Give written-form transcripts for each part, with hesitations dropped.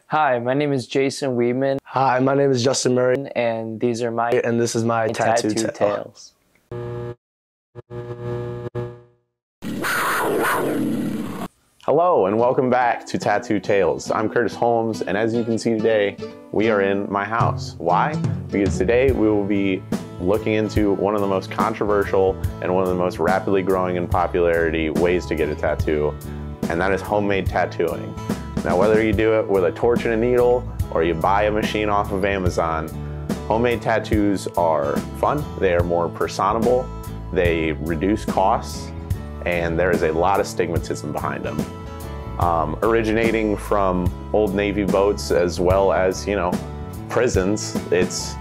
Hi, my name is Jason Weedman. Hi, my name is Justin Murray. And these are my And this is my tattoo tales. Hello and welcome back to Tattoo Tales. I'm Kurtis Holmes, and as you can see today, we are in my house. Why? Because today we will be looking into one of the most controversial and one of the most rapidly growing in popularity ways to get a tattoo, and that is homemade tattooing. Now, whether you do it with a torch and a needle or you buy a machine off of Amazon, homemade tattoos are fun, they are more personable, they reduce costs, and there is a lot of stigmatism behind them. Originating from old Navy boats as well as, prisons, it's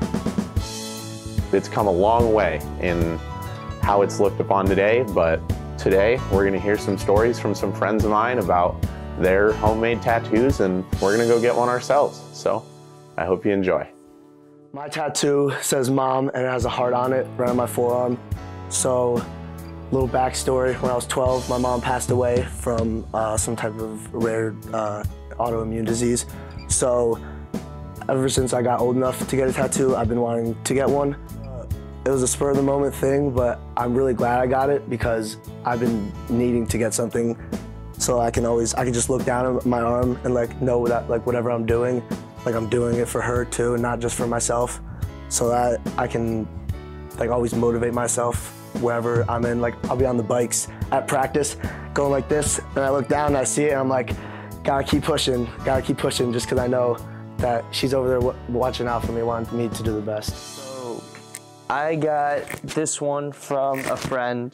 come a long way in how it's looked upon today, but today we're gonna hear some stories from some friends of mine about their homemade tattoos, and we're gonna go get one ourselves. So I hope you enjoy. My tattoo says mom and it has a heart on it right on my forearm. So, little backstory, when I was 12, my mom passed away from some type of rare autoimmune disease. So ever since I got old enough to get a tattoo, I've been wanting to get one. It was a spur of the moment thing, but I'm really glad I got it because I've been needing to get something so I can just look down at my arm and know that whatever I'm doing, I'm doing it for her too, and not just for myself. So that I can always motivate myself wherever I'm in. I'll be on the bikes at practice going like this, and I look down and I see it and I'm like, gotta keep pushing just because I know that she's over there watching out for me, wanting me to do the best. So I got this one from a friend.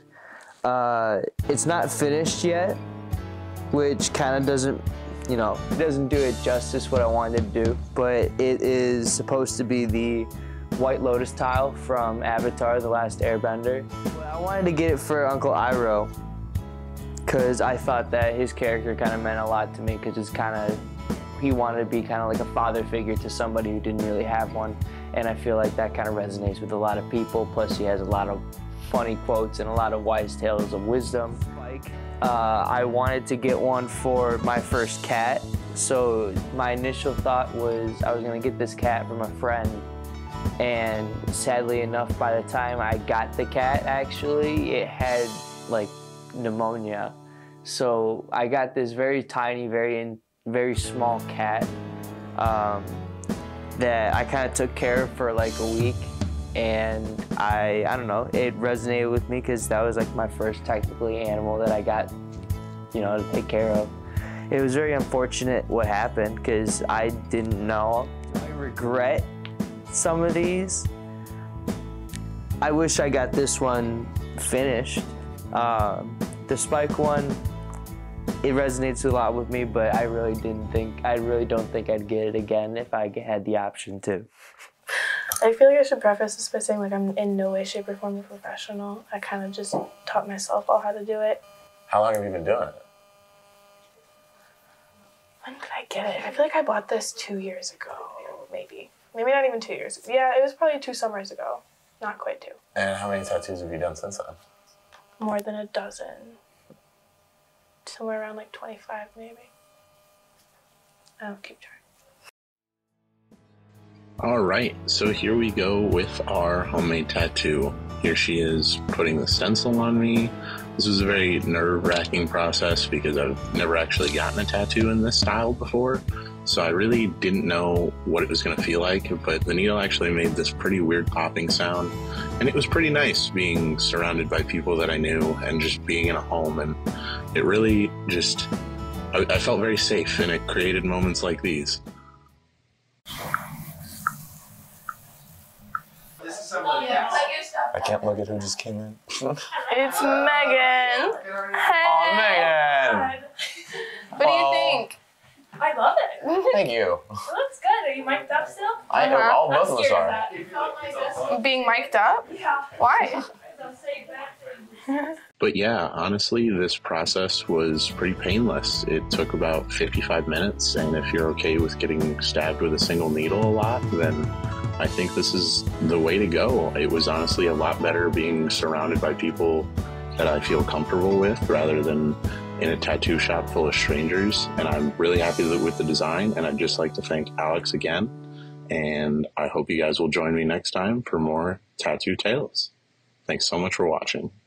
It's not finished yet, which kind of doesn't do it justice what I wanted to do, but it is supposed to be the White Lotus tile from Avatar: The Last Airbender. But I wanted to get it for Uncle Iroh because I thought that his character kind of meant a lot to me, because he wanted to be kind of like a father figure to somebody who didn't really have one, and I feel like that kind of resonates with a lot of people. Plus he has a lot of funny quotes and a lot of wise tales of wisdom. I wanted to get one for my first cat, so my initial thought was I was going to get this cat from a friend, and sadly enough, by the time I got the cat, actually, it had pneumonia. So I got this very tiny, very small cat that I kind of took care of for a week. And I don't know, it resonated with me because that was my first technically animal that I got, to take care of. It was very unfortunate what happened because I didn't know. I regret some of these. I wish I got this one finished. The spike one, it resonates a lot with me, but I really don't think I'd get it again if I had the option to. I feel like I should preface this by saying I'm in no way, shape, or form a professional. I kind of just taught myself all how to do it. How long have you been doing it? When did I get it? I feel like I bought this 2 years ago, maybe. Maybe not even 2 years. Yeah, it was probably 2 summers ago. Not quite 2. And how many tattoos have you done since then? More than a dozen. Somewhere around 25 maybe. I don't keep track. All right, so here we go with our homemade tattoo. Here she is putting the stencil on me. This was a very nerve-wracking process because I've never actually gotten a tattoo in this style before. So I really didn't know what it was gonna feel like, but the needle actually made this pretty weird popping sound. And it was pretty nice being surrounded by people that I knew and just being in a home. And it really just, I felt very safe, and it created moments like these. I can't look at who just came in. It's Megan. Hey. Oh, Megan! What do you think? I love it. Thank you. It looks good. Are you mic'd up still? All both of us Scared are. of that. Being mic'd up? Yeah. Why? They'll say that. But yeah, honestly, this process was pretty painless. It took about 55 minutes, and if you're okay with getting stabbed with a single needle a lot, then I think this is the way to go. It was honestly a lot better being surrounded by people that I feel comfortable with rather than in a tattoo shop full of strangers, and I'm really happy with the design, and I'd just like to thank Alex again, and I hope you guys will join me next time for more Tattoo Tales. Thanks so much for watching.